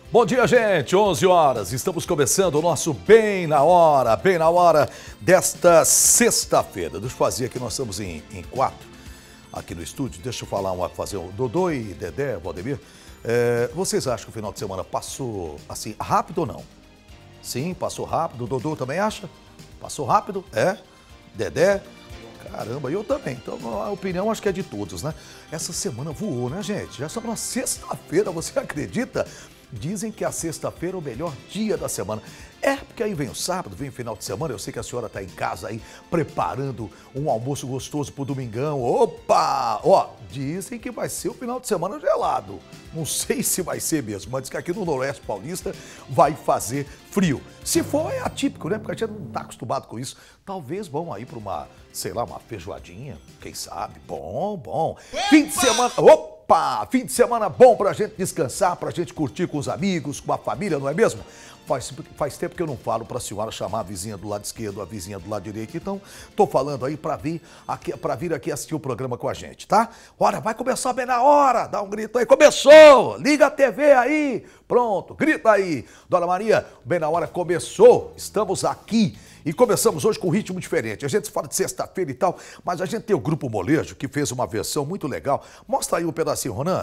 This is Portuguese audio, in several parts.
Bom dia, gente. 11 horas. Estamos começando o nosso Bem na Hora desta sexta-feira. Deixa eu fazer aqui, nós estamos em 4 aqui no estúdio. Deixa eu fazer o Dodô e Dedé, Valdemir. Vocês acham que o final de semana passou assim rápido ou não? Sim, passou rápido. O Dodô também acha? Passou rápido? Dedé? Caramba, eu também. Então a opinião acho que é de todos, né? Essa semana voou, né, gente? Já estamos na sexta-feira, você acredita? Dizem que a sexta-feira é o melhor dia da semana. Porque aí vem o sábado, vem o final de semana. Eu sei que a senhora está em casa aí preparando um almoço gostoso pro domingão. Opa! Dizem que vai ser o final de semana gelado. Não sei se vai ser mesmo, mas diz que aqui no Noroeste Paulista vai fazer frio. Se for, é atípico, né? Porque a gente não está acostumado com isso. Talvez vão aí para uma, sei lá, uma feijoadinha, quem sabe? Bom. Fim de semana... Fim de semana bom pra gente descansar, pra gente curtir com os amigos, com a família, não é mesmo? Faz tempo que eu não falo pra senhora chamar a vizinha do lado esquerdo, a vizinha do lado direito, então tô falando aí pra vir aqui assistir o programa com a gente, tá? Olha, vai começar bem na hora, dá um grito aí, começou! Liga a TV aí, pronto, grita aí. Dona Maria, bem na hora começou, estamos aqui. E começamos hoje com um ritmo diferente. A gente fala de sexta-feira e tal, mas a gente tem o Grupo Molejo, que fez uma versão muito legal. Mostra aí um pedacinho, Ronan.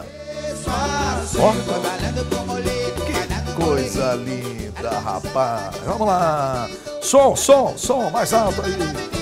Que coisa linda, rapaz. Vamos lá. Som, mais alto aí.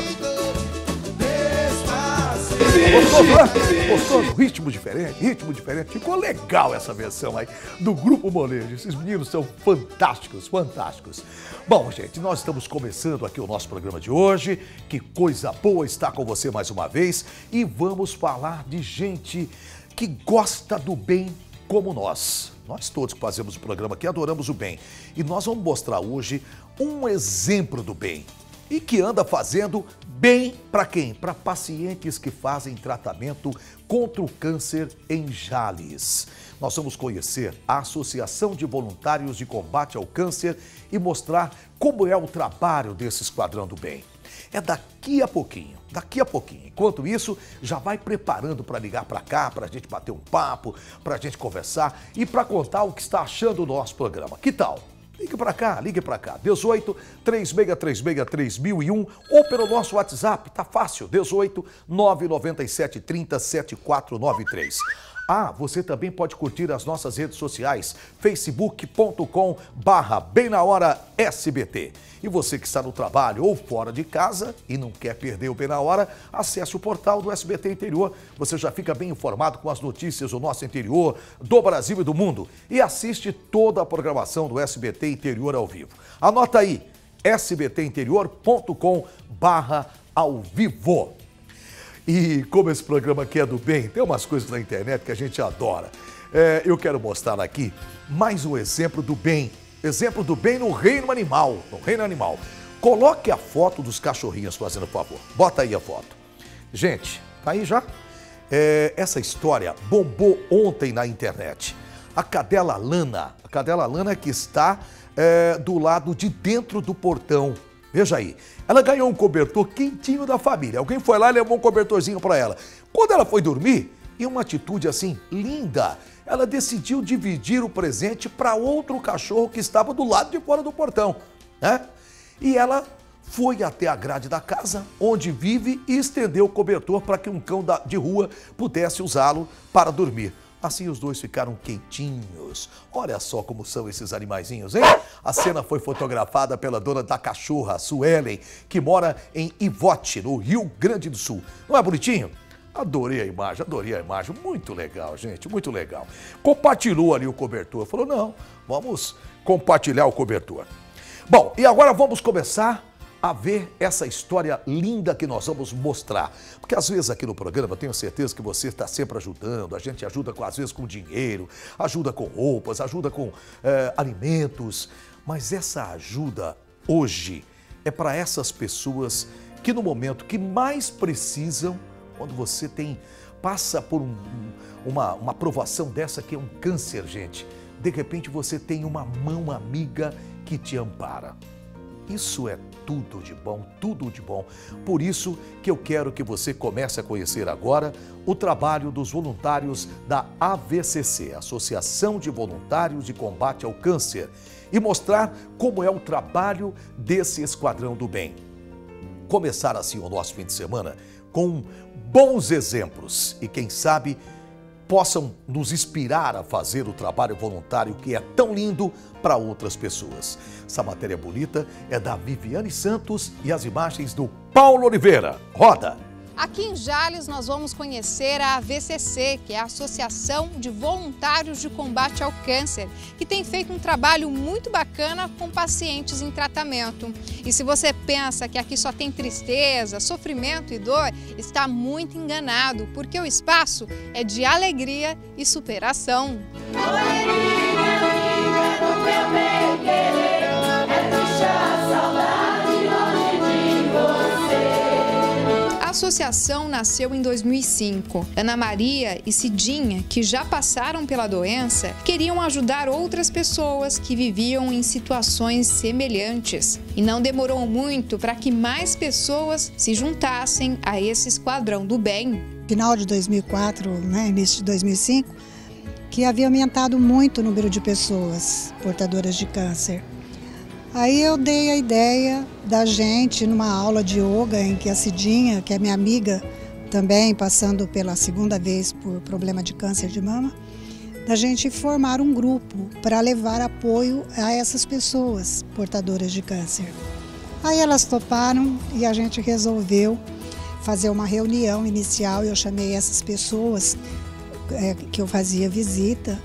Gostou? Ritmo diferente. Ficou legal essa versão aí do Grupo Molejo. Esses meninos são fantásticos. Bom, gente, nós estamos começando aqui o nosso programa de hoje. Que coisa boa estar com você mais uma vez. E vamos falar de gente que gosta do bem como nós. Nós todos que fazemos o programa aqui adoramos o bem. E nós vamos mostrar hoje um exemplo do bem. E que anda fazendo bem para quem? Para pacientes que fazem tratamento contra o câncer em Jales. Nós vamos conhecer a Associação de Voluntários de Combate ao Câncer e mostrar como é o trabalho desse Esquadrão do Bem. É daqui a pouquinho. Enquanto isso, já vai preparando para ligar para cá, para a gente bater um papo, para a gente conversar e para contar o que está achando do nosso programa. Que tal? Ligue para cá, 18 3636 3001 ou pelo nosso WhatsApp, tá fácil, 18 997 30 7493. Você também pode curtir as nossas redes sociais, facebook.com/BemNaHoraSBT. E você que está no trabalho ou fora de casa e não quer perder o Bem na Hora, acesse o portal do SBT Interior. Você já fica bem informado com as notícias do nosso interior, do Brasil e do mundo. E assiste toda a programação do SBT Interior ao vivo. Anota aí, sbtinterior.com/ao vivo. E como esse programa aqui é do bem, tem umas coisas na internet que a gente adora. Eu quero mostrar aqui mais um exemplo do bem. Exemplo do bem no reino animal. Coloque a foto dos cachorrinhos, fazendo favor. Bota aí a foto. Gente, tá aí já? Essa história bombou ontem na internet. A cadela Lana que está do lado de dentro do portão. Veja aí, ela ganhou um cobertor quentinho da família. Alguém foi lá e levou um cobertorzinho para ela. Quando ela foi dormir, em uma atitude assim, linda, ela decidiu dividir o presente para outro cachorro que estava do lado de fora do portão, né? E ela foi até a grade da casa, onde vive, e estendeu o cobertor para que um cão de rua pudesse usá-lo para dormir. Assim os dois ficaram quentinhos. Olha só como são esses animaizinhos, hein? A cena foi fotografada pela dona da cachorra, Suelen, que mora em Ivote, no Rio Grande do Sul. Não é bonitinho? Adorei a imagem. Muito legal, gente, muito legal. Compartilhou ali o cobertor. Falou, não, vamos compartilhar o cobertor. Bom, e agora vamos começar a ver essa história linda que nós vamos mostrar. Porque às vezes aqui no programa eu tenho certeza que você está sempre ajudando, a gente ajuda às vezes com dinheiro, ajuda com roupas, ajuda com alimentos, mas essa ajuda hoje é para essas pessoas que no momento que mais precisam, quando você passa por uma provação dessa que é um câncer, gente, de repente você tem uma mão amiga que te ampara. Isso é tudo de bom, tudo de bom. Por isso que eu quero que você comece a conhecer agora o trabalho dos voluntários da AVCC, Associação de Voluntários de Combate ao Câncer, e mostrar como é o trabalho desse Esquadrão do Bem. Começar assim o nosso fim de semana com bons exemplos e, quem sabe, possam nos inspirar a fazer o trabalho voluntário que é tão lindo para outras pessoas. Essa matéria bonita é da Viviane Santos e as imagens do Paulo Oliveira. Roda! Aqui em Jales nós vamos conhecer a AVCC, que é a Associação de Voluntários de Combate ao Câncer, que tem feito um trabalho muito bacana com pacientes em tratamento. E se você pensa que aqui só tem tristeza, sofrimento e dor, está muito enganado, porque o espaço é de alegria e superação. A associação nasceu em 2005. Ana Maria e Cidinha, que já passaram pela doença, queriam ajudar outras pessoas que viviam em situações semelhantes. E não demorou muito para que mais pessoas se juntassem a esse Esquadrão do Bem. Final de 2004, início de 2005, que havia aumentado muito o número de pessoas portadoras de câncer. Aí eu dei a ideia da gente, numa aula de yoga, em que a Cidinha, que é minha amiga também, passando pela segunda vez por problema de câncer de mama, da gente formar um grupo para levar apoio a essas pessoas portadoras de câncer. Aí elas toparam e a gente resolveu fazer uma reunião inicial. Eu chamei essas pessoas que eu fazia visita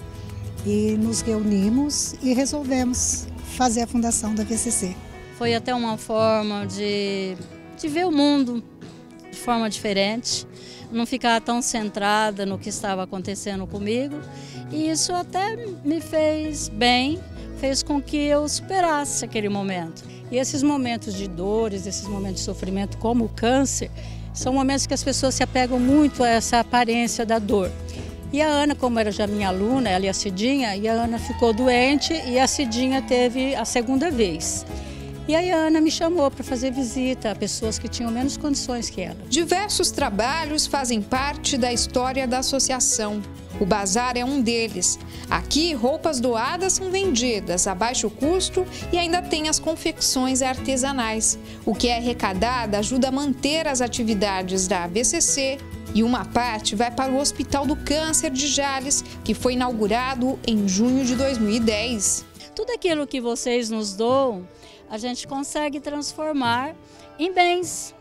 e nos reunimos e resolvemos fazer a fundação da AVCC. Foi até uma forma de ver o mundo de forma diferente, não ficar tão centrada no que estava acontecendo comigo, e isso até me fez bem, fez com que eu superasse aquele momento. E esses momentos de dores, esses momentos de sofrimento como o câncer, são momentos que as pessoas se apegam muito a essa aparência da dor. E a Ana, como era já minha aluna, ela e a Cidinha, e a Ana ficou doente e a Cidinha teve a segunda vez. E aí a Ana me chamou para fazer visita a pessoas que tinham menos condições que ela. Diversos trabalhos fazem parte da história da associação. O bazar é um deles. Aqui, roupas doadas são vendidas a baixo custo e ainda tem as confecções artesanais. O que é arrecadado ajuda a manter as atividades da AVCC, e uma parte vai para o Hospital do Câncer de Jales, que foi inaugurado em junho de 2010. Tudo aquilo que vocês nos doam, a gente consegue transformar em bens,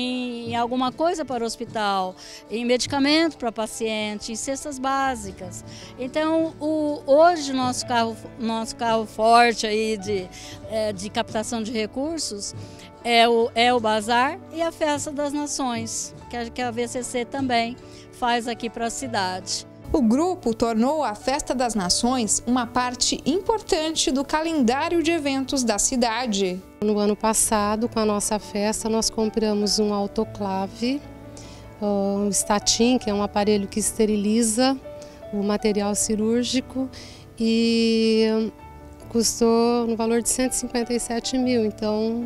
em alguma coisa para o hospital, em medicamento para paciente, em cestas básicas. Então, hoje nosso carro forte aí de captação de recursos é o Bazar e a Festa das Nações, que a AVCC também faz aqui para a cidade. O grupo tornou a Festa das Nações uma parte importante do calendário de eventos da cidade. No ano passado, com a nossa festa, nós compramos um autoclave, um Statin, que é um aparelho que esteriliza o material cirúrgico, e custou no valor de 157 mil. Então,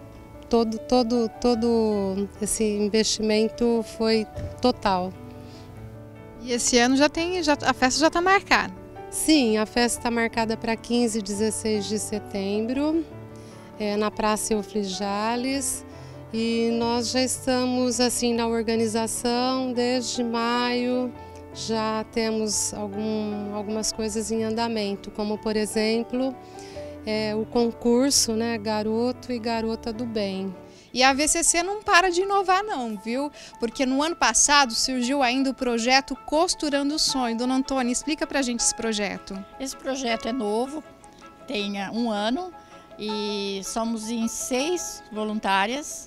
todo esse investimento foi total. E esse ano a festa já está marcada? Sim, a festa está marcada para 15 e 16 de setembro, na Praça Euflis Jales, e nós já estamos assim na organização desde maio. Já temos algumas coisas em andamento, como por exemplo o concurso, Garoto e Garota do Bem. E a AVCC não para de inovar não, viu? Porque no ano passado surgiu ainda o projeto Costurando o Sonho. Dona Antônia, explica pra gente esse projeto. Esse projeto é novo, tem 1 ano e somos em 6 voluntárias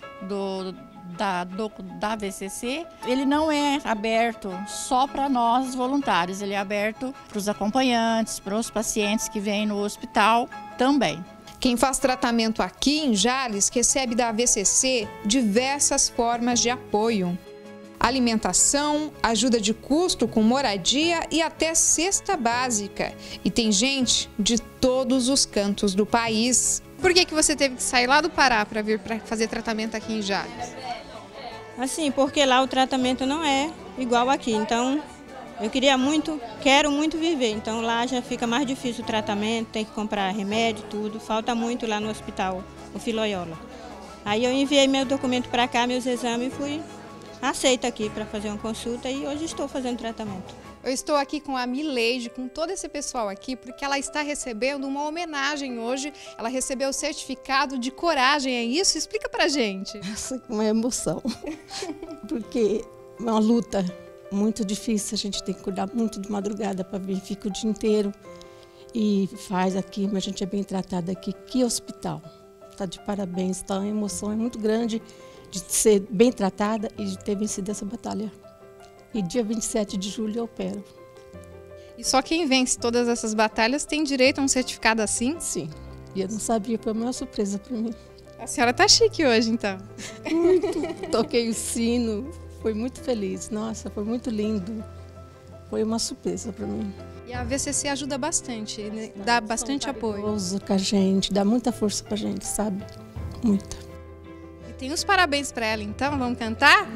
da AVCC. Ele não é aberto só para nós voluntários, ele é aberto para os acompanhantes, para os pacientes que vêm no hospital também. Quem faz tratamento aqui em Jales recebe da AVCC diversas formas de apoio. Alimentação, ajuda de custo com moradia e até cesta básica. E tem gente de todos os cantos do país. Por que você teve que sair lá do Pará para vir para fazer tratamento aqui em Jales? Assim, porque lá o tratamento não é igual aqui, então eu quero muito viver, então lá já fica mais difícil o tratamento, tem que comprar remédio, tudo, falta muito lá no hospital, o Filoiola. Aí eu enviei meu documento para cá, meus exames, e fui aceita aqui para fazer uma consulta e hoje estou fazendo tratamento. Eu estou aqui com a Mileide, com todo esse pessoal aqui, porque ela está recebendo uma homenagem hoje. Ela recebeu o certificado de coragem, é isso? Explica pra gente. Essa é uma emoção, porque é uma luta muito difícil, a gente tem que cuidar muito de madrugada para vir, fica o dia inteiro e faz aqui, mas a gente é bem tratada aqui. Que hospital, está de parabéns, então a emoção é muito grande de ser bem tratada e de ter vencido essa batalha. E dia 27 de julho eu opero. E só quem vence todas essas batalhas tem direito a um certificado assim? Sim, e eu não sabia, foi uma surpresa para mim. A senhora tá chique hoje, então. Muito, toquei o sino, foi muito feliz, nossa, foi muito lindo. Foi uma surpresa para mim. E a VCC ajuda bastante, né? Dá bastante apoio. Com a gente, dá muita força pra gente, sabe? Muita. E tem uns parabéns para ela, então, vamos cantar?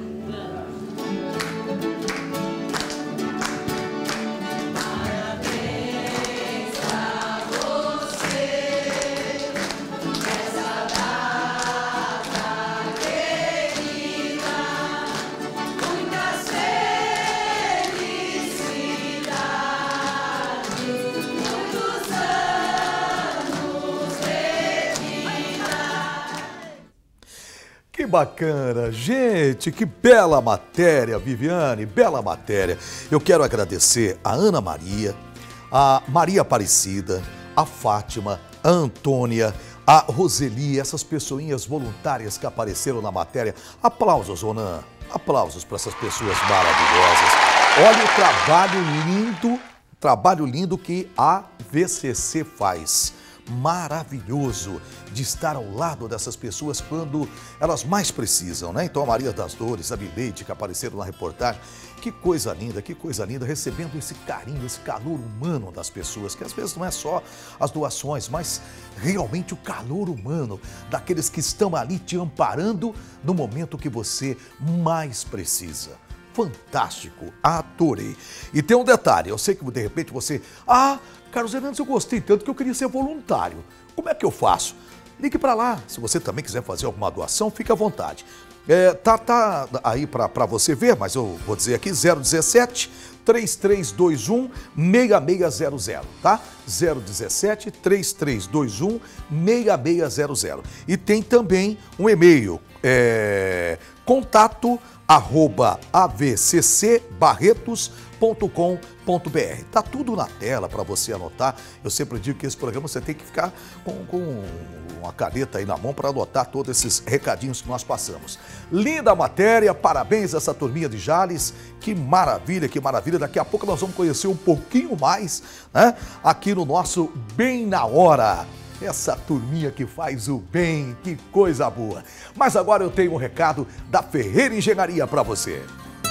Que bacana, gente, que bela matéria, Viviane, bela matéria. Eu quero agradecer a Ana Maria, a Maria Aparecida, a Fátima, a Antônia, a Roseli, essas pessoinhas voluntárias que apareceram na matéria. Aplausos, Ronan, aplausos para essas pessoas maravilhosas. Olha o trabalho lindo que a VCC faz. Maravilhoso de estar ao lado dessas pessoas quando elas mais precisam, né? Então a Maria das Dores, a Mileide, que apareceram na reportagem, que coisa linda, recebendo esse carinho, esse calor humano das pessoas, que às vezes não é só as doações, mas realmente o calor humano daqueles que estão ali te amparando no momento que você mais precisa. Fantástico, adorei. E tem um detalhe, eu sei que de repente você... Carlos Hernandes, eu gostei tanto que eu queria ser voluntário. Como é que eu faço? Ligue para lá. Se você também quiser fazer alguma doação, fique à vontade. Tá aí para você ver, mas eu vou dizer aqui, 017 3321 6600, tá? 017 3321 6600. E tem também um e-mail, contato@avccbarretos.com.br. Tá tudo na tela para você anotar. Eu sempre digo que esse programa você tem que ficar com uma caneta aí na mão para anotar todos esses recadinhos que nós passamos. Linda matéria, parabéns a essa turminha de Jales. Que maravilha, que maravilha. Daqui a pouco nós vamos conhecer um pouquinho mais, né? Aqui no nosso Bem na Hora. Essa turminha que faz o bem, que coisa boa. Mas agora eu tenho um recado da Ferreira Engenharia para você.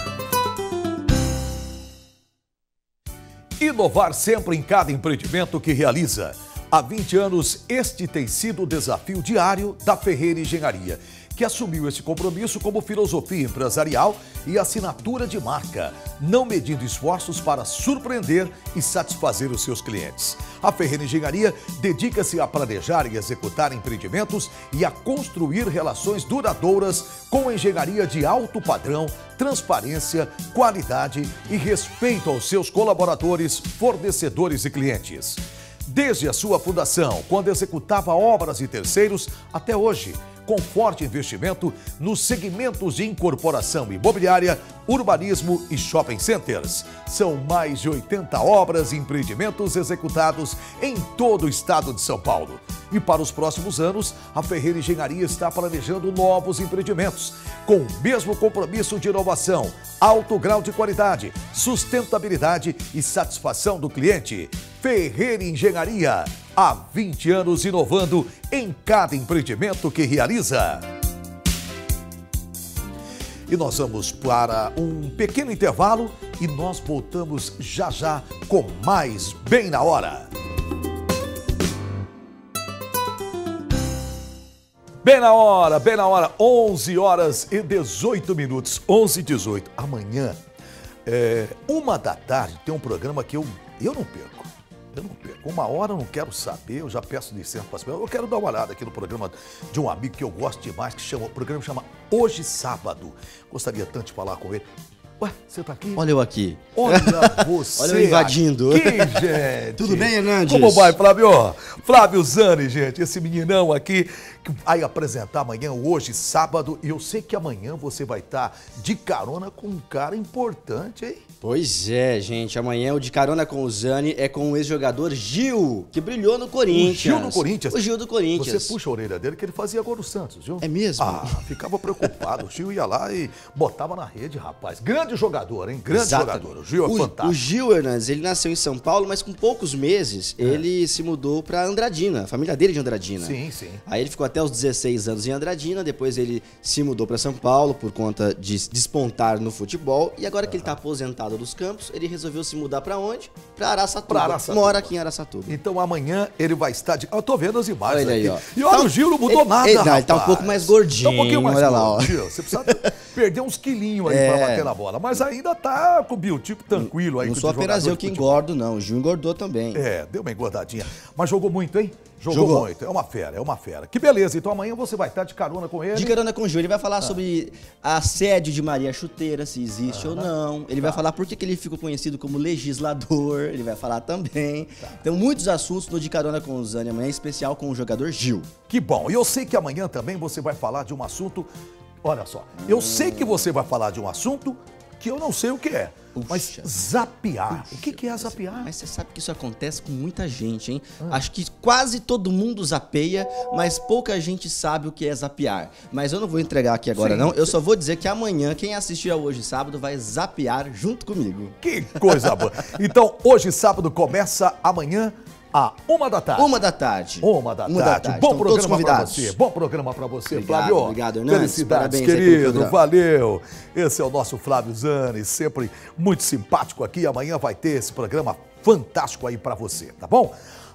Inovar sempre em cada empreendimento que realiza. Há 20 anos, este tem sido o desafio diário da Ferreira Engenharia, que assumiu esse compromisso como filosofia empresarial e assinatura de marca, não medindo esforços para surpreender e satisfazer os seus clientes. A Ferreira Engenharia dedica-se a planejar e executar empreendimentos e a construir relações duradouras com engenharia de alto padrão, transparência, qualidade e respeito aos seus colaboradores, fornecedores e clientes. Desde a sua fundação, quando executava obras de terceiros, até hoje, com forte investimento nos segmentos de incorporação imobiliária, urbanismo e shopping centers. São mais de 80 obras e empreendimentos executados em todo o estado de São Paulo. E para os próximos anos, a Ferreira Engenharia está planejando novos empreendimentos, com o mesmo compromisso de inovação, alto grau de qualidade, sustentabilidade e satisfação do cliente. Ferreira Engenharia, há 20 anos inovando em cada empreendimento que realiza. E nós vamos para um pequeno intervalo e nós voltamos já já com mais Bem na Hora. Bem na hora, 11 horas e 18 minutos, 11h18. Amanhã, 1 da tarde, tem um programa que eu não perco. Eu não perco. 1 hora eu não quero saber, eu já peço licença para as pessoas. Eu quero dar uma olhada aqui no programa de um amigo que eu gosto demais, o programa chama Hoje Sábado. Gostaria tanto de falar com ele. Ué, você tá aqui? Olha eu aqui. Olha você. Olha eu invadindo. Aqui, gente. Tudo bem, Hernandes? Como vai, Flávio? Flávio Zani, gente, esse meninão aqui que vai apresentar amanhã, hoje, sábado. E eu sei que amanhã você vai estar de carona com um cara importante, hein? Pois é, gente. Amanhã o De Carona com o Zani é com o ex-jogador Gil, que brilhou no Corinthians. O Gil do Corinthians? O Gil do Corinthians. Você puxa a orelha dele que ele fazia gol no Santos, viu? É mesmo? Ah, ficava preocupado. O Gil ia lá e botava na rede, rapaz. Grande jogador, hein? Grande jogador. O Gil é fantástico. O Gil, Hernandes, ele nasceu em São Paulo, mas com poucos meses ele se mudou pra Andradina, a família dele de Andradina. Sim, sim. Aí ele ficou até os 16 anos em Andradina, depois ele se mudou pra São Paulo por conta de despontar no futebol. E agora que ele tá aposentado dos campos, ele resolveu se mudar pra onde? Pra Araçatuba. Mora aqui em Araçatuba. Então amanhã ele vai estar de... Eu tô vendo as imagens olha aí, aqui. ó. E olha, o Gil não mudou nada, rapaz. Ele tá um pouco mais gordinho. Tá um pouquinho mais olha gordo, lá, ó. Gil. Você precisa perder uns quilinhos aí pra bater na bola. Mas ainda tá com o biotipo tranquilo aí. Não sou apenas eu que engordo, não. O Gil engordou também. Deu uma engordadinha. Mas jogou muito, hein? Jogou muito. É uma fera. Que beleza. Então amanhã você vai estar de carona com ele. De carona com o Gil. Ele vai falar sobre assédio de Maria Chuteira, se existe ou não. Ele vai falar por que ele ficou conhecido como legislador. Ele vai falar também. Então, muitos assuntos no De Carona com o Zani amanhã, em especial com o jogador Gil. Que bom. E eu sei que amanhã também você vai falar de um assunto... Olha só. Eu sei que você vai falar de um assunto que eu não sei o que é. Mas zapear. O que é zapear? Mas você sabe que isso acontece com muita gente, hein? Acho que quase todo mundo zapeia, mas pouca gente sabe o que é zapear. Mas eu não vou entregar aqui agora, não. Eu só vou dizer que amanhã, quem assistir ao Hoje Sábado vai zapear junto comigo. Que coisa boa. Então, Hoje Sábado começa amanhã à 1 da tarde. 1 da tarde. 1 da tarde. Bom programa pra você. Bom programa pra você, Flávio. Obrigado, Hernandes. Felicidades, querido. Valeu. Esse é o nosso Flávio Zani, sempre muito simpático aqui. Amanhã vai ter esse programa fantástico aí pra você, tá bom?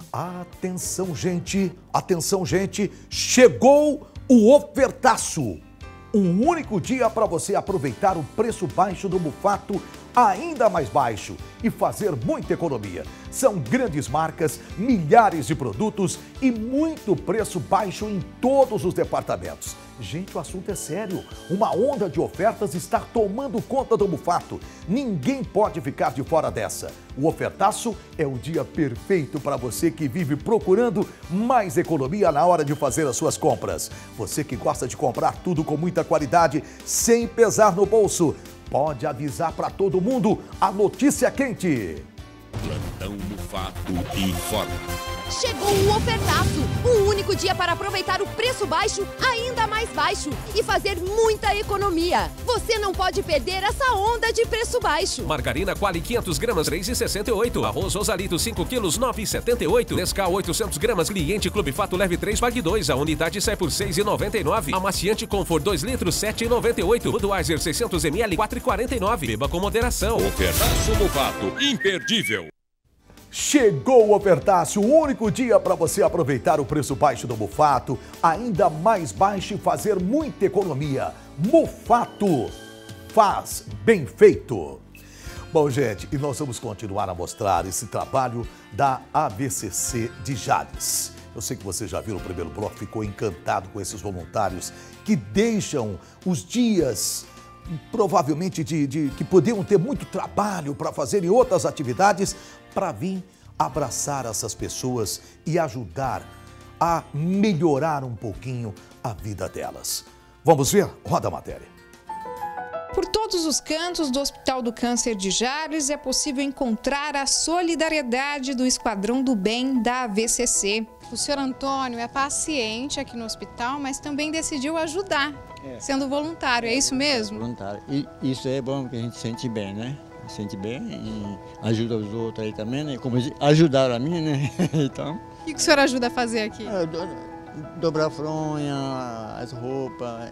Atenção, gente. Atenção, gente. Chegou o ofertaço. Um único dia para você aproveitar o preço baixo do Mufato ainda mais baixo e fazer muita economia. São grandes marcas, milhares de produtos e muito preço baixo em todos os departamentos. Gente, o assunto é sério. Uma onda de ofertas está tomando conta do Mufato. Ninguém pode ficar de fora dessa. O ofertaço é o dia perfeito para você que vive procurando mais economia na hora de fazer as suas compras. Você que gosta de comprar tudo com muita qualidade, sem pesar no bolso. Pode avisar para todo mundo a notícia quente. Plantão Mufato informa. Chegou o ofertaço, um único dia para aproveitar o preço baixo ainda mais baixo e fazer muita economia. Você não pode perder essa onda de preço baixo. Margarina Quali 500 gramas 3,68. Arroz Rosalito 5 quilos 9,78. Nescau 800 gramas Cliente Clube Fato Leve 3 pague 2. A unidade sai por 6,99. Amaciante Comfort 2 litros 7,98. Budweiser 600 ml 4,49. Beba com moderação. Ofertaço Mufato imperdível. Chegou o ofertaço, o único dia para você aproveitar o preço baixo do Mufato, ainda mais baixo e fazer muita economia. Mufato, faz bem feito. Bom, gente, e nós vamos continuar a mostrar esse trabalho da AVCC de Jales. Eu sei que você já viu no primeiro bloco, ficou encantado com esses voluntários que deixam os dias... provavelmente que podiam ter muito trabalho para fazerem outras atividades, para vir abraçar essas pessoas e ajudar a melhorar um pouquinho a vida delas. Vamos ver? Roda a matéria. Por todos os cantos do Hospital do Câncer de Jales é possível encontrar a solidariedade do Esquadrão do Bem da AVCC. O senhor Antônio é paciente aqui no hospital, mas também decidiu ajudar, sendo voluntário, é isso mesmo? Voluntário. E isso é bom porque a gente sente bem, né? Sente bem e ajuda os outros aí também, né? Como ajudaram a mim, né? Então... O que o senhor ajuda a fazer aqui? Dobrar a fronha, as roupas,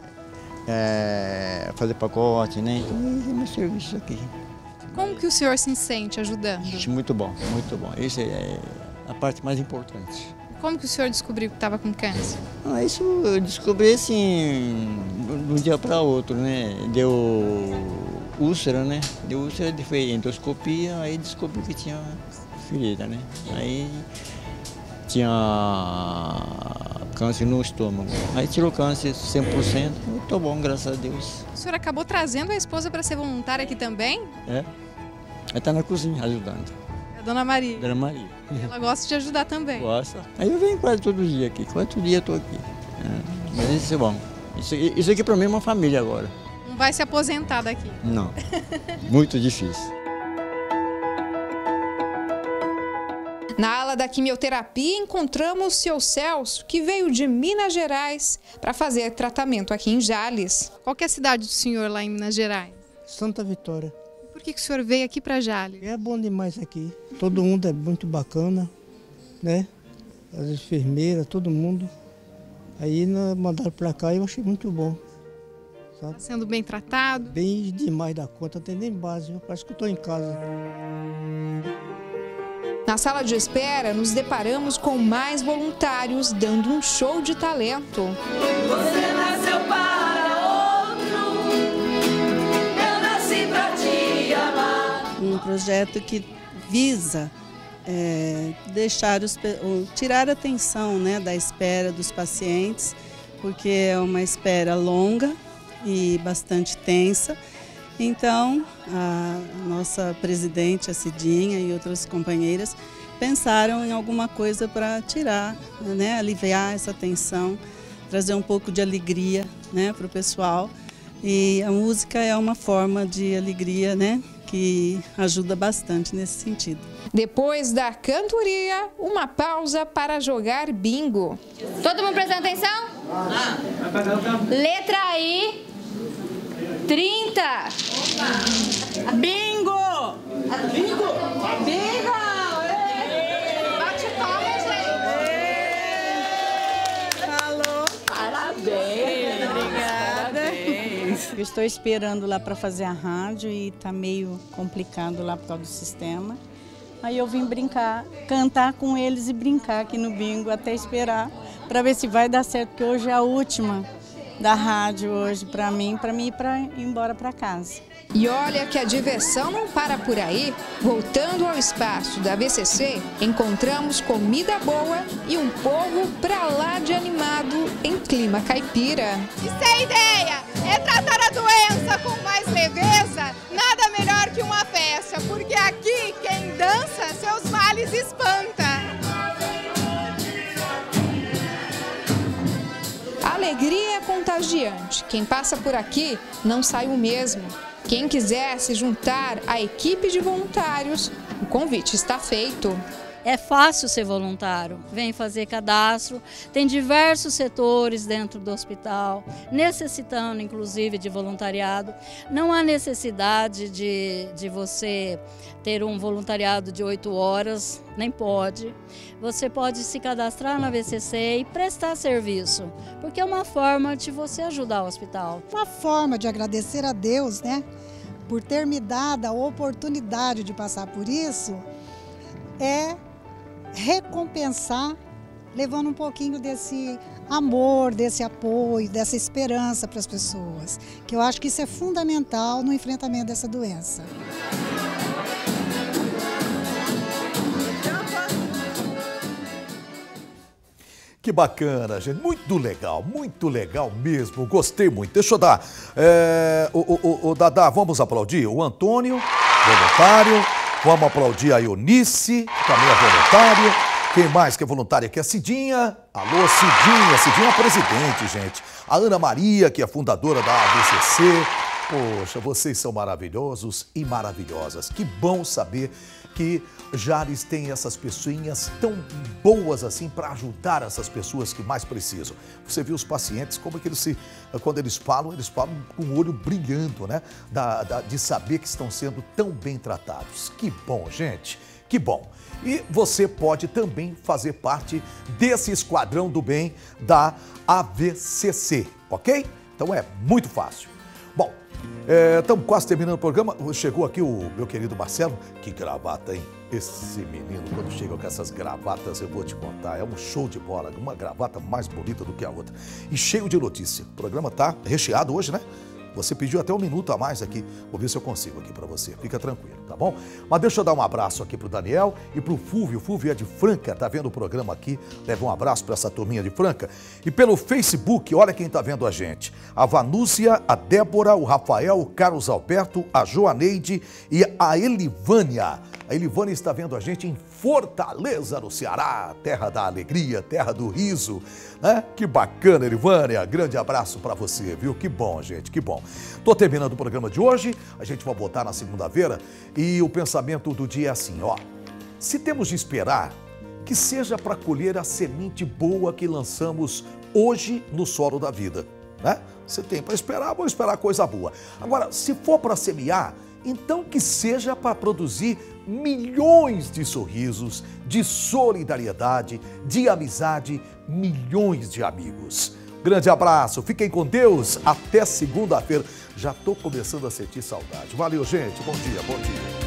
fazer pacote, né? Então, esse é meu serviço aqui. Como que o senhor se sente ajudando? Muito bom, muito bom. Isso é a parte mais importante. Como que o senhor descobriu que estava com câncer? Isso eu descobri assim, de um dia para outro, né? Deu úlcera, né? Deu úlcera, fez endoscopia, aí descobri que tinha ferida, né? Aí tinha câncer no estômago. Aí tirou câncer 100%, muito bom, graças a Deus. O senhor acabou trazendo a esposa para ser voluntária aqui também? É, ela está na cozinha ajudando. A Dona Maria. Dona Maria. Ela gosta de ajudar também. Gosta. Aí eu venho quase todo dia aqui, quase todo dia eu estou aqui. Mas isso é bom. Isso aqui para mim é uma família agora. Não vai se aposentar daqui? Não, muito difícil. Na ala da quimioterapia, encontramos o seu Celso, que veio de Minas Gerais para fazer tratamento aqui em Jales. Qual que é a cidade do senhor lá em Minas Gerais? Santa Vitória. Por que o senhor veio aqui para Jales? É bom demais aqui. Todo mundo é muito bacana, né? As enfermeiras, todo mundo. Aí mandaram para cá e eu achei muito bom. Sabe? Sendo bem tratado? Bem demais da conta, não tem nem base, parece que eu estou em casa. Na sala de espera, nos deparamos com mais voluntários dando um show de talento. Você nasceu para outro, eu nasci para te amar. Um projeto que visa tirar a atenção, né, da espera dos pacientes, porque é uma espera longa e bastante tensa. Então, a nossa presidente, a Cidinha, e outras companheiras pensaram em alguma coisa para tirar, né, aliviar essa tensão, trazer um pouco de alegria, né, para o pessoal. E a música é uma forma de alegria, né, que ajuda bastante nesse sentido. Depois da cantoria, uma pausa para jogar bingo. Todo mundo prestando atenção? Letra I. 30! Bingo! Bingo! Bingo! Bate palma, gente! Falou! Parabéns! Obrigada! Parabéns. Eu estou esperando lá para fazer a rádio e está meio complicado lá por causa do sistema. Aí eu vim brincar, cantar com eles e brincar aqui no bingo até esperar para ver se vai dar certo, porque hoje é a última da rádio hoje para mim ir embora para casa. E olha que a diversão não para por aí. Voltando ao espaço da VCC, encontramos comida boa e um povo pra lá de animado em clima caipira. E se a ideia é tratar a doença com mais leveza, nada melhor que uma festa, porque aqui quem dança seus males espanta. A alegria é contagiante. Quem passa por aqui não sai o mesmo. Quem quiser se juntar à equipe de voluntários, o convite está feito. É fácil ser voluntário, vem fazer cadastro, tem diversos setores dentro do hospital, necessitando inclusive de voluntariado. Não há necessidade de você ter um voluntariado de 8 horas, nem pode. Você pode se cadastrar na VCC e prestar serviço, porque é uma forma de você ajudar o hospital. Uma forma de agradecer a Deus, né, por ter me dado a oportunidade de passar por isso, é recompensar, levando um pouquinho desse amor, desse apoio, dessa esperança para as pessoas, que eu acho que isso é fundamental no enfrentamento dessa doença. Que bacana, gente. Muito legal mesmo. Gostei muito. Deixa eu dar. Dadá, vamos aplaudir o Antônio, voluntário. Vamos aplaudir a Eunice, que também é voluntário. Quem mais que é voluntária aqui? A Cidinha. Alô, Cidinha. Cidinha é a presidente, gente. A Ana Maria, que é fundadora da ABCC. Poxa, vocês são maravilhosos e maravilhosas. Que bom saber que Jales tem essas pessoinhas tão boas assim para ajudar essas pessoas que mais precisam. Você viu os pacientes, como que quando eles falam com o olho brilhando, né? De saber que estão sendo tão bem tratados. Que bom, gente, que bom. E você pode também fazer parte desse esquadrão do bem da ABCC, ok? Então é muito fácil. Bom, Estamos quase terminando o programa. Chegou aqui o meu querido Marcelo. Que gravata, hein? Esse menino, quando chega com essas gravatas, eu vou te contar, é um show de bola. Uma gravata mais bonita do que a outra. E cheio de notícia. O programa tá recheado hoje, né? Você pediu até um minuto a mais aqui. Vou ver se eu consigo aqui para você. Fica tranquilo, tá bom? Mas deixa eu dar um abraço aqui pro Daniel e pro Fúvio. O Fúvio é de Franca, tá vendo o programa aqui. Leva um abraço para essa turminha de Franca. E pelo Facebook, olha quem tá vendo a gente. A Vanúcia, a Débora, o Rafael, o Carlos Alberto, a Joaneide e a Elivânia. A Elivânia está vendo a gente em Fortaleza, no Ceará, terra da alegria, terra do riso, né? Que bacana, Elivânia. Grande abraço para você, viu? Que bom, gente, que bom. Tô terminando o programa de hoje, a gente vai voltar na segunda-feira e o pensamento do dia é assim, ó. Se temos de esperar, que seja para colher a semente boa que lançamos hoje no solo da vida, né? Você tem para esperar, vou esperar coisa boa. Agora, se for para semear, então que seja para produzir milhões de sorrisos, de solidariedade, de amizade, milhões de amigos. Grande abraço, fiquem com Deus, até segunda-feira. Já estou começando a sentir saudade. Valeu, gente, bom dia, bom dia.